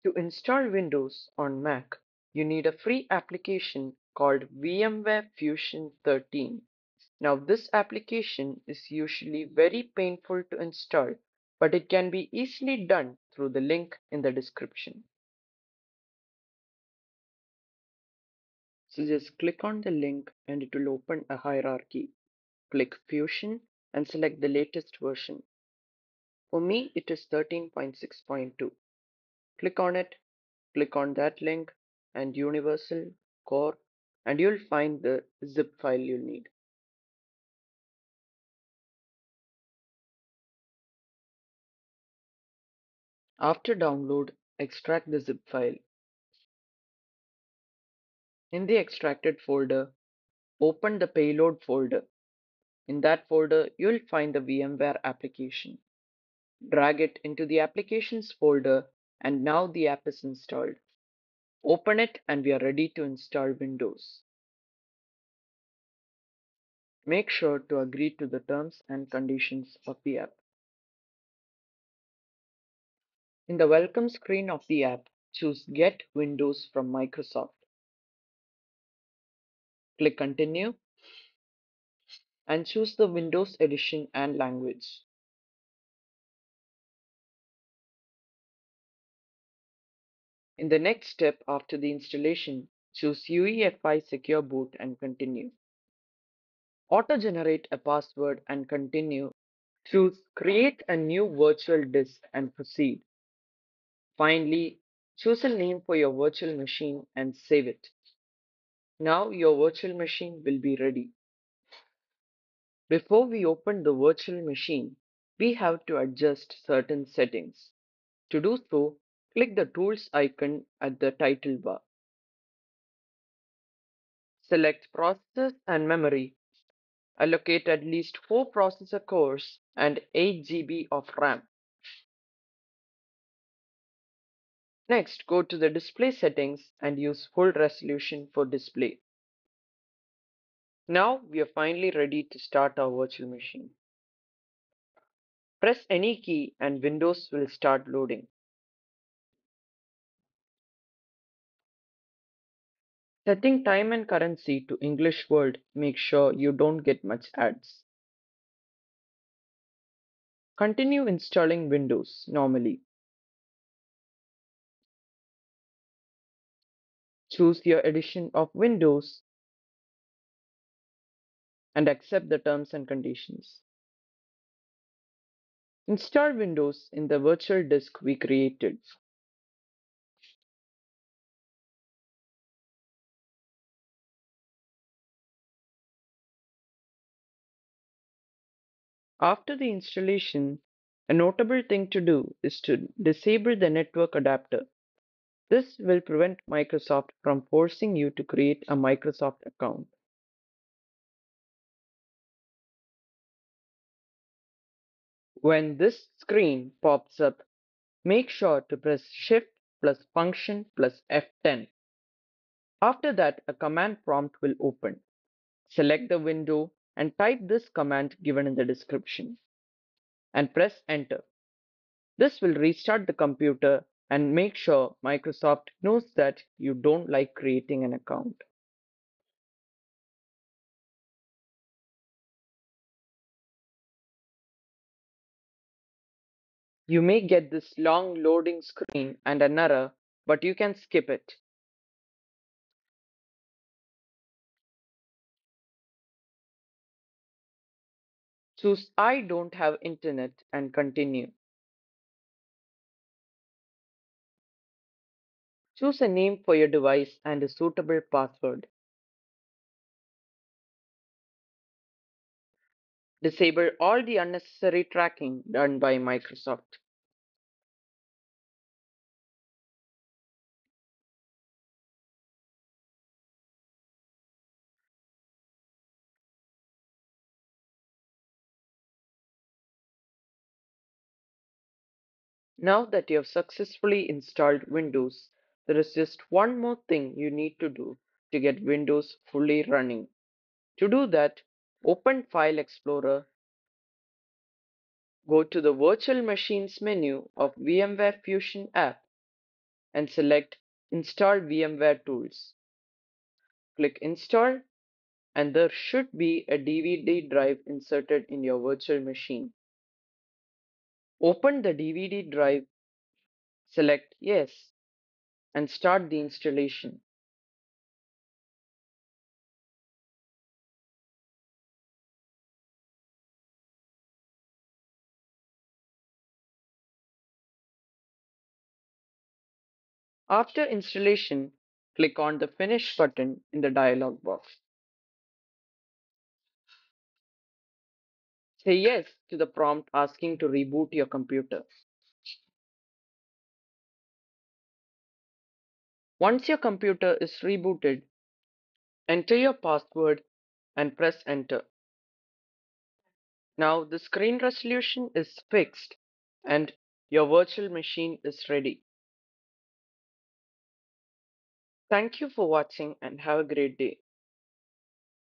To install Windows on Mac, you need a free application called VMware Fusion 13. Now, this application is usually very painful to install, but it can be easily done through the link in the description. So just click on the link and it will open a hierarchy. Click Fusion and select the latest version. For me, it is 13.6.2. Click on it, click on that link and Universal Core, and you'll find the zip file you need. After download, extract the zip file. In the extracted folder, open the payload folder. In that folder, you'll find the VMware application. Drag it into the applications folder, and now the app is installed. Open it and we are ready to install Windows. Make sure to agree to the terms and conditions of the app. In the welcome screen of the app, choose Get Windows from Microsoft. Click Continue and choose the Windows edition and language. In the next step after the installation, choose UEFI Secure Boot and continue. Auto-generate a password and continue. Choose Create a new virtual disk and proceed. Finally, choose a name for your virtual machine and save it. Now your virtual machine will be ready. Before we open the virtual machine, we have to adjust certain settings. To do so, click the Tools icon at the title bar. Select Processors and Memory. Allocate at least 4 processor cores and 8 GB of RAM. Next, go to the display settings and use full resolution for display. Now we are finally ready to start our virtual machine. Press any key and Windows will start loading. Setting time and currency to English World makes sure you don't get much ads. Continue installing Windows normally. Choose your edition of Windows and accept the terms and conditions. Install Windows in the virtual disk we created. After the installation, a notable thing to do is to disable the network adapter. This will prevent Microsoft from forcing you to create a Microsoft account. When this screen pops up, make sure to press Shift plus Function plus F10. After that, a command prompt will open. Select the window and type this command given in the description and press Enter. This will restart the computer and make sure Microsoft knows that you don't like creating an account. You may get this long loading screen and an error, but you can skip it. Choose I don't have internet and continue. Choose a name for your device and a suitable password. Disable all the unnecessary tracking done by Microsoft. Now that you have successfully installed Windows, there is just one more thing you need to do to get Windows fully running. To do that, open File Explorer, go to the Virtual Machines menu of VMware Fusion app, and select Install VMware Tools. Click Install, and there should be a DVD drive inserted in your virtual machine. Open the DVD drive, select Yes, and start the installation. After installation, click on the Finish button in the dialog box. Say yes to the prompt asking to reboot your computer. Once your computer is rebooted, enter your password and press enter. Now the screen resolution is fixed and your virtual machine is ready. Thank you for watching and have a great day.